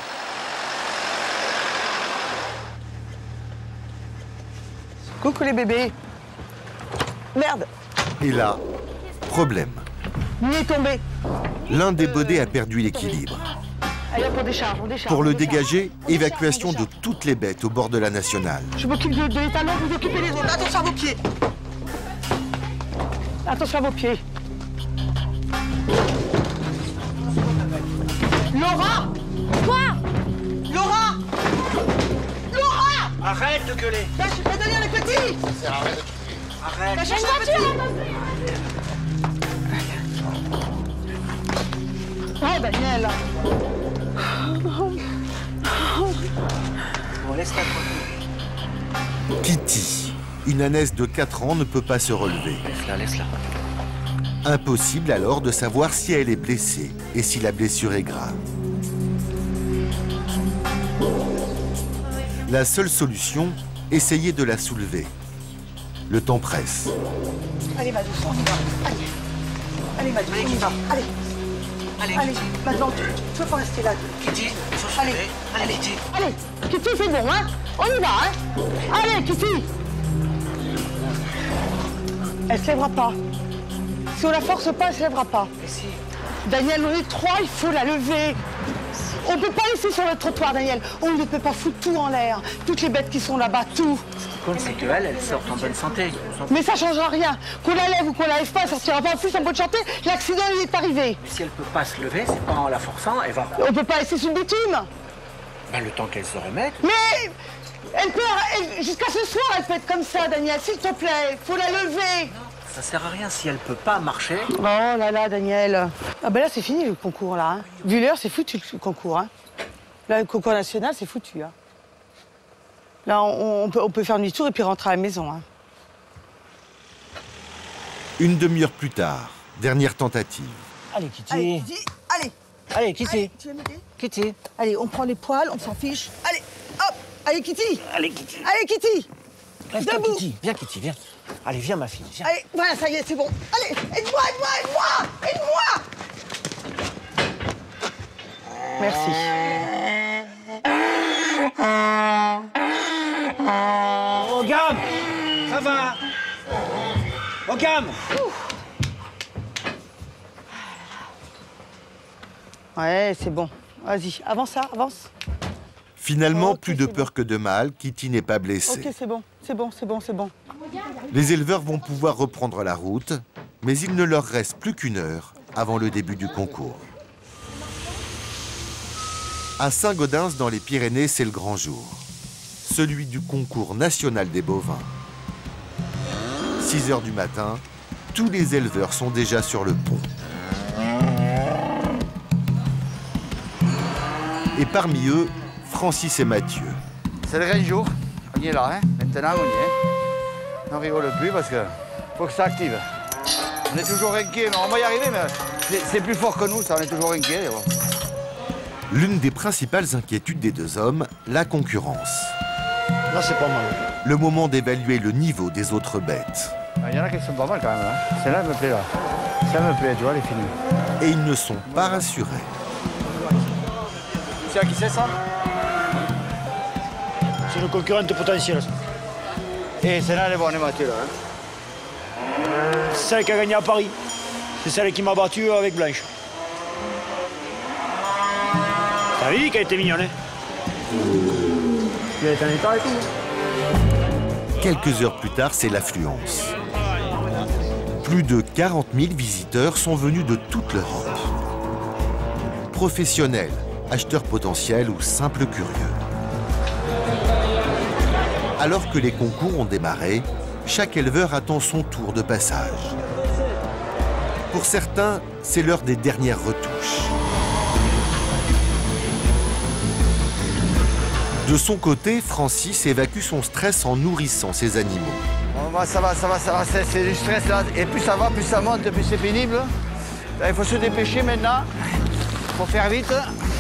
Coucou les bébés. Merde. Et là, problème. Il est tombé. L'un des Bodés a perdu l'équilibre. Allez, hop, on décharge, on décharge. Pour le on décharge. dégager, évacuation de toutes les bêtes au bord de la nationale. Je m'occupe de, de l'étalon, vous occupez les autres. Attention à vos pieds. Attention à vos pieds. Laura. Quoi? Laura. Laura. Arrête de gueuler. Là, je suis pas derrière les petits. Arrête de Arrête. Va chercher la voiture. Oh, Daniel. Bon, laisse-la tranquille. Kitty, une ânesse de quatre ans, ne peut pas se relever. Laisse-la, laisse-la. Impossible alors de savoir si elle est blessée et si la blessure est grave. La seule solution, essayer de la soulever. Le temps presse. Allez, Madou, on y va. Allez. Allez, Madou, on y va. Allez. Allez, Allez, maintenant, tu peux pas rester là. Kitty, il faut se Allez, lever. Allez, Kitty. Allez, Kitty, c'est bon, hein. On y va, hein. Allez, Kitty. Elle se lèvera pas. Si on la force pas, elle se lèvera pas. Mais si. Daniel, on est trois, il faut la lever. On ne peut pas laisser sur le trottoir, Daniel. On ne peut pas foutre tout en l'air. Toutes les bêtes qui sont là-bas, tout. Ce qui compte, c'est qu'elle, elle sorte en bonne santé. Mais ça ne changera rien. Qu'on la lève ou qu'on la lève pas, ça ne sortira pas. En plus, en bonne santé, l'accident il est arrivé. Mais si elle peut pas se lever, c'est pas en la forçant, elle va... On ne peut pas laisser sous le bitume. Ben, le temps qu'elle se remette... Mais elle peut... elle- Jusqu'à ce soir, elle peut être comme ça, Daniel. S'il te plaît, faut la lever. Ça sert à rien si elle peut pas marcher. Oh là là, Daniel. Ah ben là, c'est fini le concours, là. Hein. Vu l'heure, c'est foutu le concours. Hein. Là, le concours national, c'est foutu. Hein. Là, on, on, peut, on peut faire demi-tour et puis rentrer à la maison. Hein. Une demi-heure plus tard, dernière tentative. Allez, Kitty. Allez, Kitty, allez. Allez, Kitty. Allez, tu veux m'aider? Kitty. Allez, on prend les poils, on s'en fiche. Allez, hop. Allez, Kitty. Allez, Kitty. Allez, Kitty. Lève-toi, Debout. Kitty. Viens, Kitty, viens. Allez, viens, ma fille, viens. Allez, voilà, ça y est, c'est bon. Allez, aide-moi, aide-moi, aide-moi, aide-moi. Merci. Oh, gamme. Ça va. Oh, gamme. Ouais, c'est bon. Vas-y, avance ça, avance. Finalement, Ok, plus de c'est peur que de mal, Kitty n'est pas blessée. Ok, c'est bon, c'est bon, c'est bon, c'est bon. Les éleveurs vont pouvoir reprendre la route, mais il ne leur reste plus qu'une heure avant le début du concours. À Saint-Gaudens, dans les Pyrénées, c'est le grand jour. celui du concours national des bovins. six heures du matin, tous les éleveurs sont déjà sur le pont. Et parmi eux, Francis et Mathieu. C'est le grand jour, on y est là, hein. Maintenant on y est. On ne rigole plus parce qu'il faut que ça active. On est toujours inquiet, mais on va y arriver, mais c'est plus fort que nous, ça, on est toujours inquiet. L'une des principales inquiétudes des deux hommes, la concurrence. Là, c'est pas mal. Le moment d'évaluer le niveau des autres bêtes. Il y en a qui sont pas mal quand même, hein. Celle-là me plaît là. Ça me plaît, tu vois, les films. Et ils ne sont pas rassurés. Tu sais à qui c'est ça? C'est une concurrente potentielle. Et celle-là, elle est bonne, Mathieu, là. Hein. C'est celle qui a gagné à Paris. C'est celle qui m'a battu avec Blanche. T'as vu qu'elle était mignonne, hein? Il a été en état et tout. Quelques heures plus tard, c'est l'affluence. Plus de quarante mille visiteurs sont venus de toute l'Europe. Professionnels, acheteurs potentiels ou simples curieux. Alors que les concours ont démarré, chaque éleveur attend son tour de passage. Pour certains, c'est l'heure des dernières retouches. De son côté, Francis évacue son stress en nourrissant ses animaux. Bon, bah, ça va, ça va, ça va, c'est du stress là. Et plus ça va, plus ça monte, plus c'est pénible. Il faut se dépêcher maintenant. Il faut faire vite.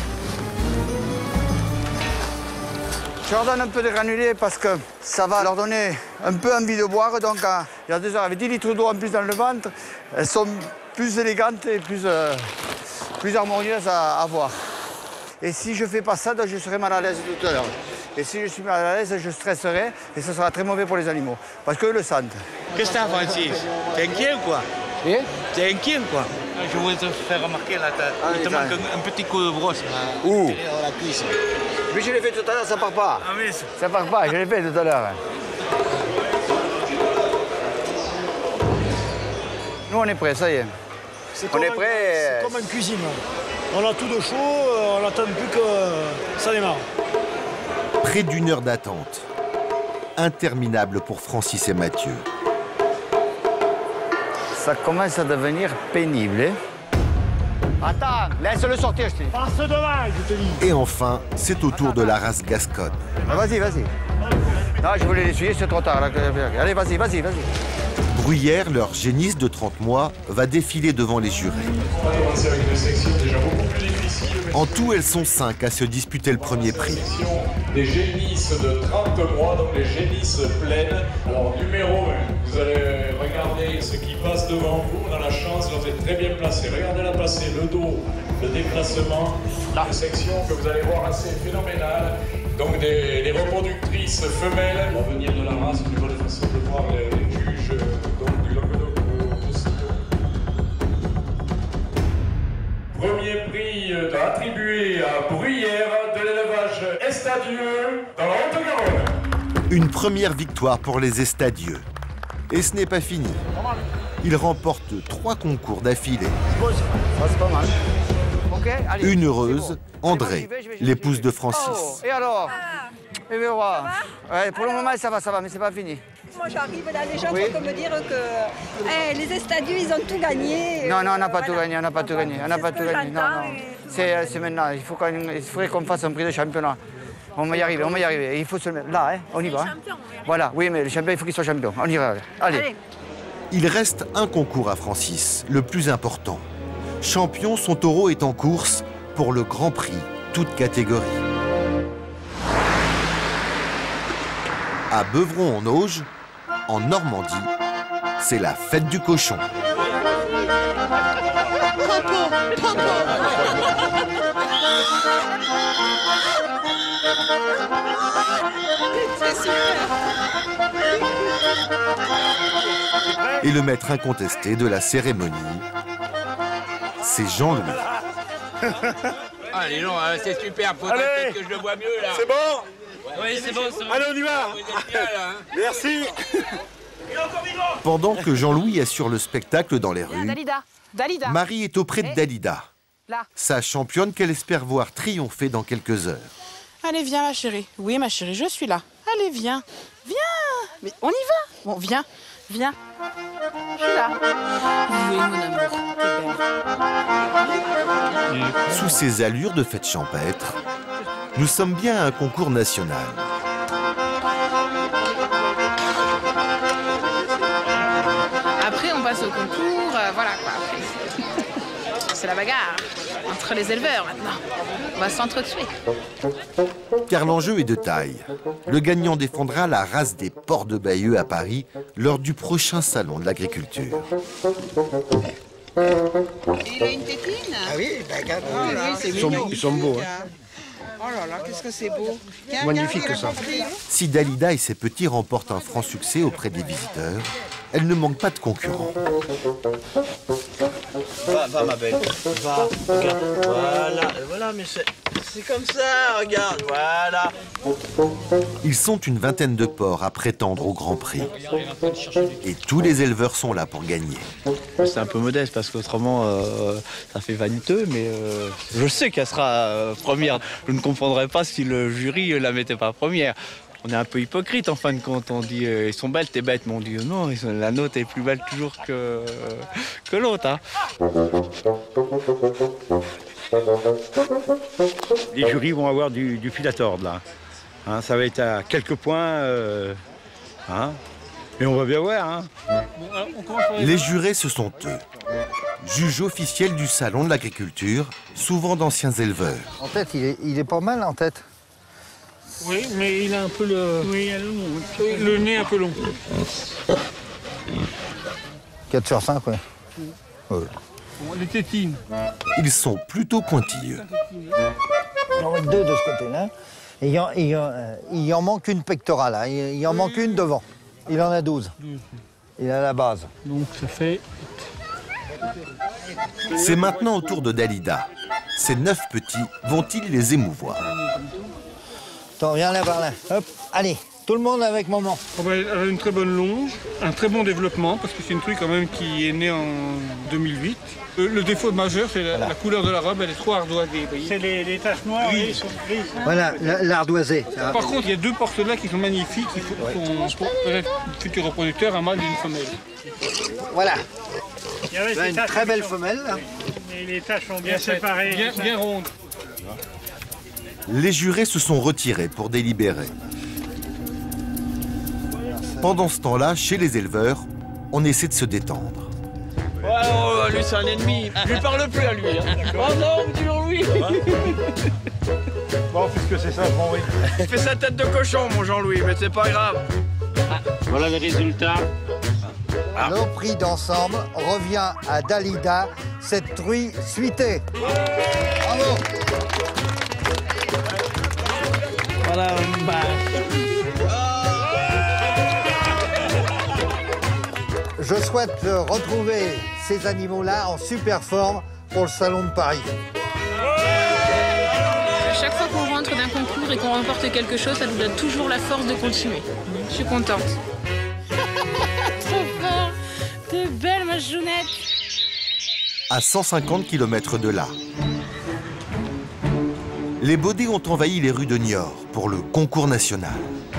Je leur donne un peu de granulés parce que ça va leur donner un peu envie de boire. Donc, il y a deux heures, avec dix litres d'eau en plus dans le ventre, elles sont plus élégantes et plus, euh, plus harmonieuses à, à voir. Et si je ne fais pas ça, donc je serai mal à l'aise tout à l'heure. Et si je suis mal à l'aise, je stresserai et ce sera très mauvais pour les animaux. Parce qu'eux le sentent. Qu'est-ce que t'as, Francis? T'es inquiet ou quoi? Et T'es inquiet ou quoi? Je voulais te faire remarquer, là, ah, il te manque un, un petit coup de brosse. Là, où? dans la cuisse. Mais je l'ai fait tout à l'heure, ça part pas. Ah, mais... Ça part pas, je l'ai fait tout à l'heure. Nous, on est prêts, ça y est. C'est on est prêts. C'est comme en cuisine. On a tout de chaud, on n'attend plus que ça démarre. Près d'une heure d'attente. Interminable pour Francis et Mathieu. Ça commence à devenir pénible, hein? Attends, laisse-le sortir, je te dis. Passe devant, je te dis. Et enfin, c'est au tour de la race gasconne. Ah, vas-y, vas-y. Non, je voulais l'essuyer, c'est trop tard. Là. Allez, vas-y, vas-y, vas-y. Bruyère, leur génisse de trente mois, va défiler devant les jurés. En tout, elles sont cinq à se disputer le premier prix. Des génisses de trente mois, donc les génisses pleines. Alors, numéro un, vous allez regarder ce qui passe devant vous. On a la chance, vous êtes très bien placé. Regardez-la passer, le dos, le déplacement, une section que vous allez voir assez phénoménale. Donc, des, des reproductrices femelles. On va venir de la race, une bonne façon de voir les, les juges donc, du Languedoc au Roussillon. Premier prix attribué à Bruyère de l'élevage Estadieux dans la Haute-Garonne. Une première victoire pour les Estadieux. Et ce n'est pas fini. Ils remportent trois concours d'affilée. Ça, c'est pas mal. Okay, allez, une heureuse, bon. André, l'épouse de Francis. Oh, et alors ah. Et bien, voilà. Ouais, pour le moment, ça va, ça va, mais c'est pas fini. Moi, j'arrive là, les gens oui. vont me dire que hey, les Estadieux, ils ont tout gagné. Non, non, on n'a pas voilà. tout gagné, on n'a pas tout gagné. On n'a pas tout gagné. Non, non. C'est maintenant, il, faut qu'on, il faudrait qu'on fasse un prix de championnat. On va y arriver, on va y arriver. Il faut se mettre là, hein, on y va. Hein. Voilà, oui, mais le champion, il faut qu'il soit champion. On ira. Allez. Allez. Il reste un concours à Francis, le plus important. Champion, son taureau est en course pour le Grand Prix, toute catégorie. À Beuvron-en-Auge, en Normandie, c'est la fête du cochon. Et le maître incontesté de la cérémonie, c'est Jean-Louis. Ah, dis donc, c'est super, faut peut-être que je le vois mieux là. C'est bon? Oui, c'est bon, c'est bon. Allez, on y va. Vous êtes bien, là, hein. Merci. Pendant que Jean-Louis assure le spectacle dans les rues, Dalida. Dalida. Marie est auprès de Dalida, là. sa championne qu'elle espère voir triompher dans quelques heures. Allez, viens, ma chérie. Oui, ma chérie, je suis là. Allez, viens. Viens. Mais on y va. Bon, viens. Viens. Je suis là. Oui, mon amour. T'es belle. Sous ces allures de fête champêtre, nous sommes bien à un concours national. Après, on passe au concours. Euh, voilà quoi. C'est la bagarre entre les éleveurs maintenant. On va s'entretuer. Car l'enjeu est de taille. Le gagnant défendra la race des porcs de Bayeux à Paris lors du prochain salon de l'agriculture. Il a une tétine? Ah oui, ben regarde, ah, oui, oui, ils, sont, ils sont beaux. Hein. Oh là là, qu'est-ce que c'est beau. Tiens, magnifique tiens, ça. Si Dalida et ses petits remportent un franc succès auprès des visiteurs, elle ne manque pas de concurrents. Va, va ma belle, va, regarde, voilà, voilà, mais c'est comme ça, regarde, voilà. Ils sont une vingtaine de porcs à prétendre au Grand Prix. Et tous les éleveurs sont là pour gagner. C'est un peu modeste parce qu'autrement, euh, ça fait vaniteux, mais euh, je sais qu'elle sera euh, première. Je ne comprendrais pas si le jury ne la mettait pas première. On est un peu hypocrite en fin de compte. On dit euh, ils sont belles, t'es bête, mais on dit euh, non, ils sont, la nôtre est plus belle toujours que, euh, que l'autre. Hein. Les jurys vont avoir du, du fil à tordre là. Hein, ça va être à quelques points. Euh, hein, et on va bien voir. Hein. Les jurés, ce sont eux. Juges officiels du salon de l'agriculture, souvent d'anciens éleveurs. En tête, il est, il est pas mal en tête. Oui, mais il a un peu le, oui, le, le nez un peu long. quatre sur cinq, ouais. Ouais. Bon, les tétines. Ils sont plutôt pointilleux. Il en manque deux de ce côté-là. Il, en, il, en, il en manque une pectorale, hein. il, il en manque une devant. Il en a douze. Il a la base. Donc ça fait... C'est maintenant au tour de Dalida. Ces neuf petits vont-ils les émouvoir? Attends, viens là par là. Hop, allez, tout le monde avec maman. Oh bah, elle a une très bonne longe, un très bon développement, parce que c'est une truie quand même qui est née en deux mille huit. Le, le défaut majeur, c'est la, voilà. la couleur de la robe, elle est trop ardoisée. C'est les, les taches noires, oui, elles sont grises. Voilà, l'ardoisée. Par contre, il y a deux portes-là qui sont magnifiques, qui ouais. sont peut-être futurs reproducteurs, un mâle et une femelle. Voilà. Il y avait là, une très belle femelle. Là. Et les taches sont bien, bien séparées. Bien, bien rondes. Les jurés se sont retirés pour délibérer. Pendant ce temps-là, chez les éleveurs, on essaie de se détendre. Oh, oh lui c'est un ennemi, je lui parle plus à lui. Hein. Oh non, toujours lui. Bon, puisque c'est ça, bon oui. Il fait sa tête de cochon, mon Jean-Louis, mais c'est pas grave. Ah, voilà le résultat. Ah. Le prix d'ensemble revient à Dalida, cette truie suitée. Bravo. Voilà, bah... Je souhaite retrouver ces animaux-là en super forme pour le Salon de Paris. À chaque fois qu'on rentre d'un concours et qu'on remporte quelque chose, ça nous donne toujours la force de continuer. Je suis contente. Trop fort. T'es belle, ma Jounette. À cent cinquante kilomètres de là, les Baudets ont envahi les rues de Niort pour le concours national.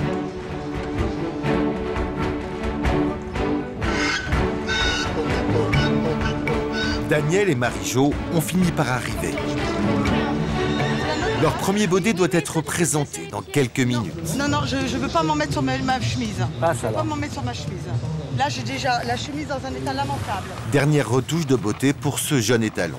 Daniel et Marie-Jo ont fini par arriver. Leur premier Baudet doit être présenté dans quelques minutes. Non, non, je ne veux pas m'en mettre sur ma, ma chemise. Ah, je ne veux pas m'en mettre sur ma chemise. Là, j'ai déjà la chemise dans un état lamentable. Dernière retouche de beauté pour ce jeune étalon.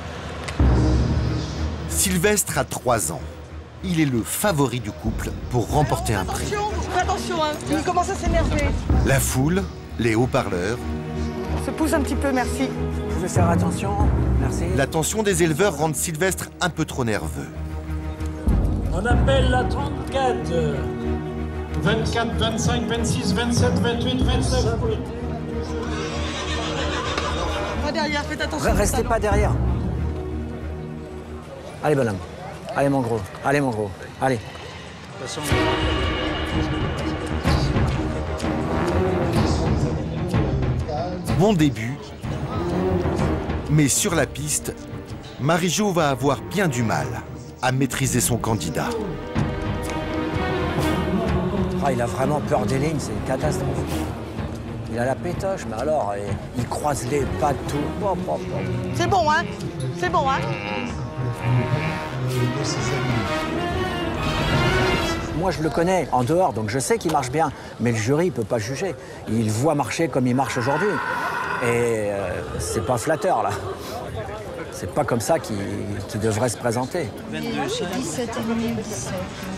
Sylvestre a trois ans. Il est le favori du couple pour remporter un prix. Attention, attention, hein, il commence à s'énerver. La foule, les haut-parleurs. On se pousse un petit peu, merci. Vous pouvez faire attention, merci. L'attention des éleveurs rend Sylvestre un peu trop nerveux. On appelle la trente-quatre. vingt-quatre, vingt-cinq, vingt-six, vingt-sept, vingt-huit, vingt-neuf. Pas derrière, faites attention. Restez pas derrière. Allez, bonhomme. Allez, mon gros. Allez, mon gros. Allez. Bon début, mais sur la piste, Marie-Jo va avoir bien du mal à maîtriser son candidat. Ah, il a vraiment peur des lignes, c'est une catastrophe. Il a la pétoche, mais alors, il croise les pattes, tout. Bon, bon, bon. C'est bon, hein? C'est bon, hein? Moi, je le connais en dehors, donc je sais qu'il marche bien. Mais le jury ne peut pas juger. Il voit marcher comme il marche aujourd'hui. Et euh, c'est pas flatteur, là. C'est pas comme ça qu'il qu'il devrait se présenter. dix-sept et demi, dix-sept.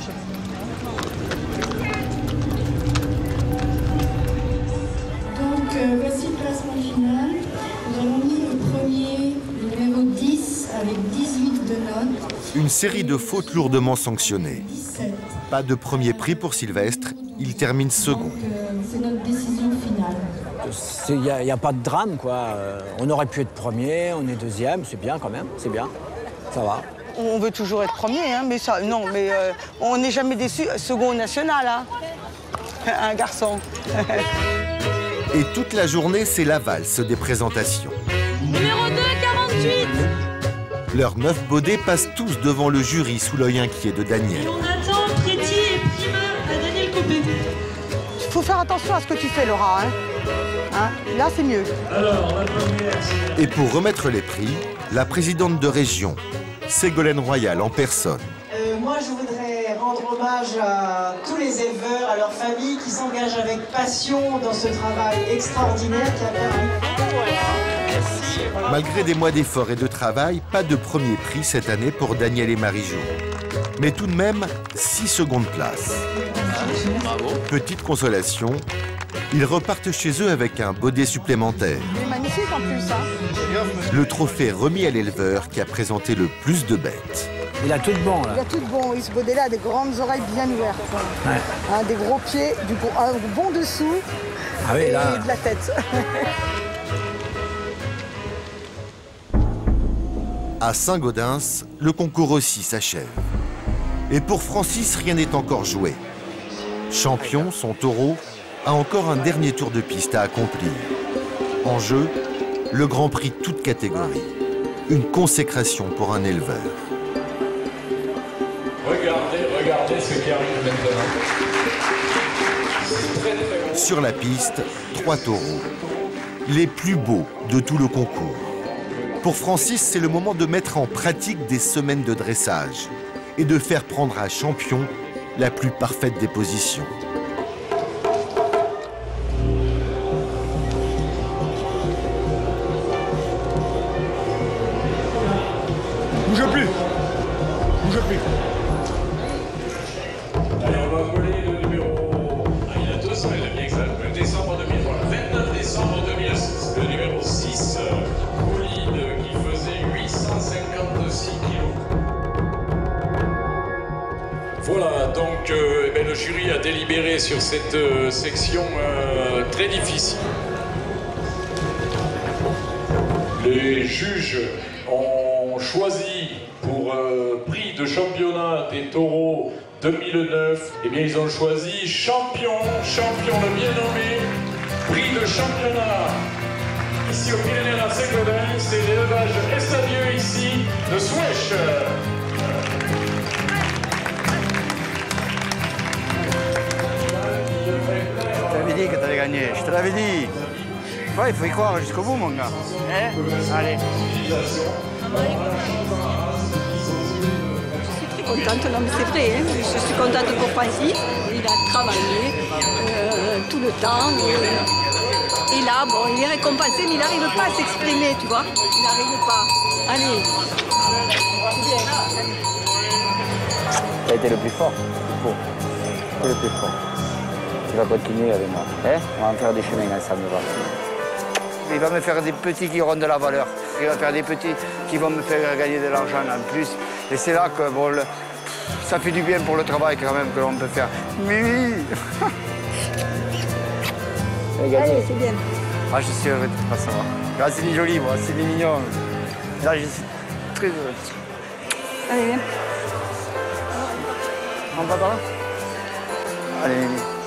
Donc, euh, voici le classement final. Nous avons mis le premier, le numéro dix, avec dix-huit de notes. Une série de fautes lourdement sanctionnées. Pas de premier prix pour Sylvestre, il termine second. Donc, euh, c'est notre décision finale. Il n'y a, a pas de drame, quoi. Euh, on aurait pu être premier, on est deuxième, c'est bien quand même, c'est bien. Ça va. On veut toujours être premier, hein, mais ça, non, mais euh, on n'est jamais déçu. Second national, hein. Un garçon. Et toute la journée, c'est la valse des présentations. Numéro deux, quarante-huit. Leurs neuf baudets passent tous devant le jury sous l'œil inquiet de Daniel. Et on attend Préti et Primeur à Daniel Copé. Il faut faire attention à ce que tu fais, Laura. Hein. Hein, là, c'est mieux. Alors, la première, c'est... Et pour remettre les prix, la présidente de région, Ségolène Royal en personne. Euh, moi, je voudrais rendre hommage à tous les éleveurs, à leurs familles qui s'engagent avec passion dans ce travail extraordinaire qui a permis... Malgré des mois d'efforts et de travail, pas de premier prix cette année pour Daniel et Marie-Jo. Mais tout de même, six secondes place. Petite consolation, ils repartent chez eux avec un baudet supplémentaire. Il est magnifique en plus, hein. Le trophée remis à l'éleveur qui a présenté le plus de bêtes. Il a tout de bon, là. Il a tout de bon. Il se baudet-là a des grandes oreilles bien ouvertes. Ouais. Hein, des gros pieds, du gros, un bon dessous ah oui, et là... de la tête. À Saint-Gaudens, le concours aussi s'achève. Et pour Francis, rien n'est encore joué. Champion, son taureau, a encore un dernier tour de piste à accomplir. En jeu, le Grand Prix toute catégorie. Une consécration pour un éleveur. Regardez, regardez ce qui arrive maintenant. C'est très, très bon. Sur la piste, trois taureaux. Les plus beaux de tout le concours. Pour Francis, c'est le moment de mettre en pratique des semaines de dressage et de faire prendre à Champion la plus parfaite des positions. Bouge plus. Bouge plus. Allez, on va coller le numéro... Ah, il a deux cents, il a bien exact. Le décembre deux mille, voilà. vingt-neuf décembre deux mille six. Le numéro six, Bolide, qui faisait huit cent cinquante-six kilos. Voilà, donc euh, eh bien, le jury a délibéré sur cette euh, section euh, très difficile. Les juges ont choisi pour euh, prix de championnat des taureaux deux mille neuf, eh bien ils ont choisi champion, champion le bien nommé, prix de championnat. Ici au Pyrénées à Saint-Gaudens, c'est l'élevage Estadieux ici de Souèche. Je t'avais dit que t'allais gagner, je te l'avais dit. Ouais, il faut y croire jusqu'au bout, mon gars. Eh Allez. Je suis très contente, non mais c'est vrai, hein. Je suis contente pour Francis. Il a travaillé euh, tout le temps. Et, et là, bon, il est récompensé, mais il n'arrive pas à s'exprimer, tu vois. Il n'arrive pas. Allez. C'est bien. Tu as été le plus fort, c'est faux. Tu es le plus fort. Tu vas continuer avec moi. Eh On va en faire des chemins ensemble. Il va me faire des petits qui auront de la valeur. Il va faire des petits qui vont me faire gagner de l'argent en plus. Et c'est là que bon, le... ça fait du bien pour le travail quand même que l'on peut faire. Mais oui. Allez, c'est bien. Ah, je suis heureux de toute façon. Là, c'est des jolis, moi, c'est des mignons. Là, je suis très heureux. Allez, viens. On va par là. Allez, Mimi.